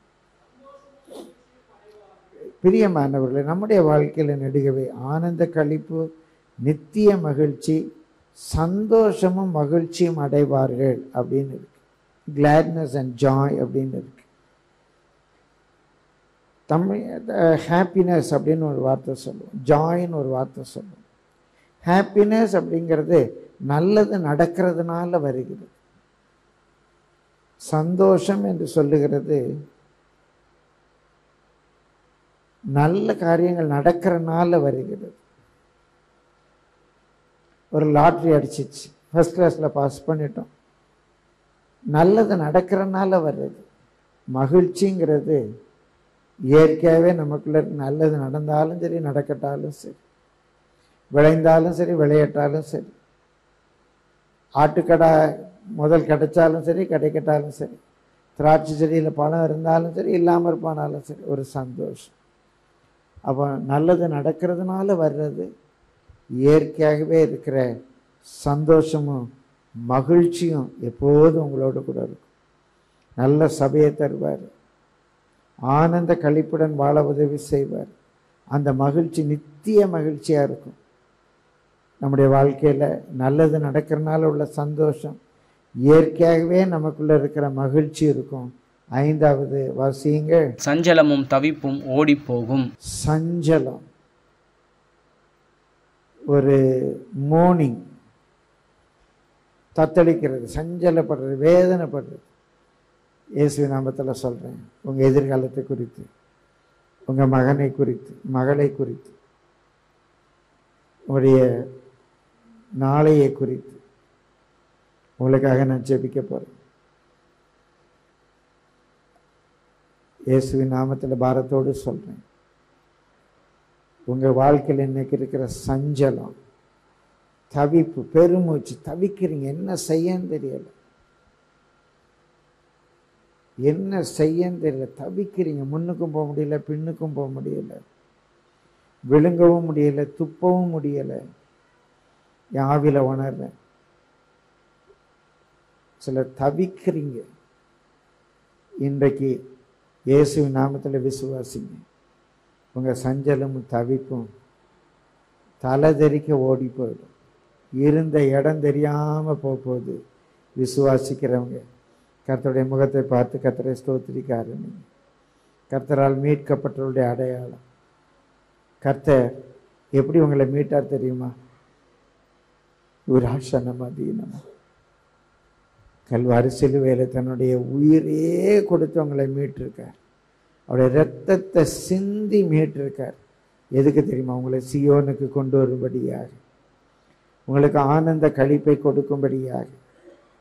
B: பிரியமானவர்களே, நம்முடைய வாழ்க்கையில் நெடுகவே ஆனந்த களிப்பு, நித்திய மகிழ்ச்சி, சந்தோஷமும் மகிழ்ச்சியும் அடைவார்கள் அப்படின்னு இருக்கு. கிளாட்னஸ் அண்ட் ஜாய் அப்படின்னு இருக்கு. தமிழ் ஹாப்பினஸ் அப்படின்னு ஒரு வார்த்தை சொல்லுவோம், ஜாயின்னு ஒரு வார்த்தை சொல்லுவோம். ஹாப்பினஸ் அப்படிங்கிறது நல்லது நடக்கிறதுனால வருகிறது. சந்தோஷம் என்று சொல்லுகிறது நல்ல காரியங்கள் நடக்கிறனால வருகிறது. ஒரு லாட்ரி அடிச்சிச்சு, ஃபர்ஸ்ட் கிளாஸில் பாஸ் பண்ணிட்டோம், நல்லது நடக்கிறனால வர்றது. மகிழ்ச்சிங்கிறது இயற்கையாகவே நமக்குள்ள நல்லது நடந்தாலும் சரி, நடக்கட்டாலும் சரி, விளைந்தாலும் சரி, விளையாட்டாலும் சரி, ஆட்டுக்கடை முதல் கிடைச்சாலும் சரி, கிடைக்கட்டாலும் சரி, திராட்சை செடியில் பழம் இருந்தாலும் சரி, இல்லாமல் போனாலும் சரி, ஒரு சந்தோஷம். அப்போ நல்லது நடக்கிறதுனால வர்றது இயற்கையாகவே இருக்கிற சந்தோஷமும் மகிழ்ச்சியும் எப்போதும் உங்களோட கூட இருக்கும். நல்ல சபையை தருவார், ஆனந்த களிப்புடன் வாழ உதவி செய்வார். அந்த மகிழ்ச்சி நித்திய மகிழ்ச்சியாக இருக்கும். நம்முடைய வாழ்க்கையில் நல்லது நடக்கிறனால உள்ள சந்தோஷம், இயற்கையாகவே நமக்குள்ள இருக்கிற மகிழ்ச்சி இருக்கும். ஐந்தாவது வாசிங்க.
C: சஞ்சலமும் தவிப்பும் ஓடி போகும்.
B: சஞ்சலம், ஒரு மோர்னிங், தத்தளிக்கிறது, சஞ்சலப்படுறது, வேதனைப்படுறது. இயேசு நாமத்தில் சொல்கிறேன், உங்கள் எதிர்காலத்தை குறித்து, உங்கள் மகனை குறித்து, மகளை குறித்து, உங்களுடைய நாளையை குறித்து உங்களுக்காக நான் ஜெபிக்க போகிறேன். இயேசுவின் நாமத்தில் பாரத்தோடு சொல்கிறேன், உங்கள் வாழ்க்கையில் இன்னைக்கு இருக்கிற சஞ்சலம், தவிப்பு, பெருமூச்சு, தவிக்கிறீங்க, என்ன செய்யன்னு தெரியல, என்ன செய்யன்னு தெரியல, தவிக்கிறீங்க. முன்னுக்கும் போக முடியல, பின்னுக்கும் போக முடியல, விழுங்கவும் முடியல, துப்பவும் முடியலை. யாவில உணர்றேன், சிலர் தவிக்கிறீங்க. இன்றைக்கு இயேசுவின் நாமத்தில் விசுவாசிங்க, உங்கள் சஞ்சலமும் தவிப்பும் தலை தெறிக்க ஓடி போயிடும். இருந்த இடம் தெரியாமல் போக போகுது. விசுவாசிக்கிறவங்க கர்த்தருடைய முகத்தை பார்த்து கர்த்தரை ஸ்தோத்திரிக்க ஆரம்பிங்க. கர்த்தரால் மீட்கப்பட்டவருடைய அடையாளம். கர்த்தர் எப்படி உங்களை மீட்டார் தெரியுமா? ஒரு ஆசனமா தீனமா கல்வாரி சிலுவையில தன்னுடைய உயிரே கொடுத்து உங்களை மீட்டிருக்கார். அவருடைய இரத்தத்தை சிந்தி மீட்டிருக்கார். எதுக்கு தெரியுமா? உங்களை சியோனுக்கு கொண்டு வரும்படியாக, உங்களுக்கு ஆனந்த களிப்பை கொடுக்கும்படியாக,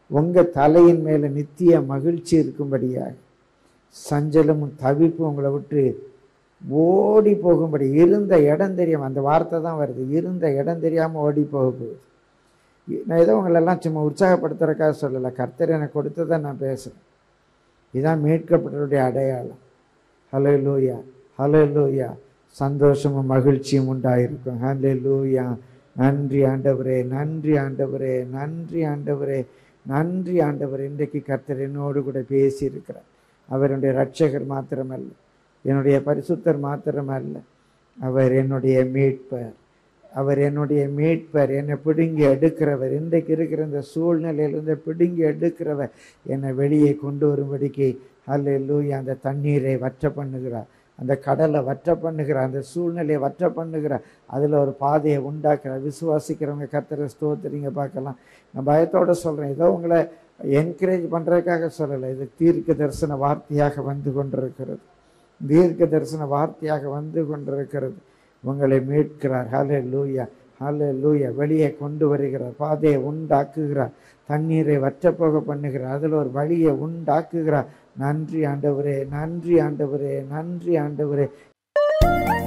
B: உங்கள் தலையின் மேலே நித்திய மகிழ்ச்சி இருக்கும்படியாக சஞ்சலமும் தவிப்பும் உங்களை விட்டு ஓடி போகும்படி, இருந்த இடம் தெரியாமல், அந்த வார்த்தை தான் வருது, இருந்த இடம் தெரியாமல் ஓடி போக போகுது. நான் ஏதோ உங்களெல்லாம் சும்மா உற்சாகப்படுத்துறதுக்காக சொல்லலை, கர்த்தர் எனக்கு கொடுத்ததை நான் பேசுகிறேன். இதுதான் மீட்கப்பட்டவருடைய அடையாளம். ஹல்லேலூயா, ஹல்லேலூயா. சந்தோஷமும் மகிழ்ச்சியும் உண்டாயிருக்கும். ஹல்லேலூயா. நன்றி ஆண்டவரே, நன்றி ஆண்டவரே, நன்றி ஆண்டவரே, நன்றி ஆண்டவரே. இன்றைக்கு கர்த்தர் என்னோடு கூட பேசியிருக்கிறார். அவருடைய இரட்சகர் மாத்திரமல்ல, என்னுடைய பரிசுத்தர் மாத்திரமல்ல, அவர் என்னுடைய மீட்பர். அவர் என்னுடைய மீட்பர், என்னை பிடுங்கி எடுக்கிறவர். இன்றைக்கு இருக்கிற இந்த சூழ்நிலையிலிருந்து பிடுங்கி எடுக்கிறவர். என்னை வெளியே கொண்டு வரும்படிக்கு ஹல்லேலூயா அந்த தண்ணீரை வற்ற பண்ணுகிறார், அந்த கடலை வற்ற பண்ணுகிறார், அந்த சூழ்நிலையை வற்ற பண்ணுகிறார், அதில் ஒரு பாதையை உண்டாக்குறார். விசுவாசிக்கிறவங்க கர்த்தரை ஸ்தோத்திரிங்க பார்க்கலாம். நான் பயத்தோடு சொல்கிறேன், ஏதோ உங்களை என்கரேஜ் பண்ணுறதுக்காக சொல்லலை. இது தீர்க்க தரிசன வார்த்தையாக வந்து கொண்டிருக்கிறது, தீர்க்க தரிசன வார்த்தையாக வந்து கொண்டிருக்கிறது. உங்களை மீட்கிறார். ஹல்லேலூயா, ஹல்லேலூயா. வெளியே கொண்டு வருகிறார், பாதையை உண்டாக்குகிறார், தண்ணீரை வற்ற போக பண்ணுகிறார், அதில் ஒரு வழியை உண்டாக்குகிறார். நன்றி ஆண்டவரே, நன்றி ஆண்டவரே, நன்றி ஆண்டவரே.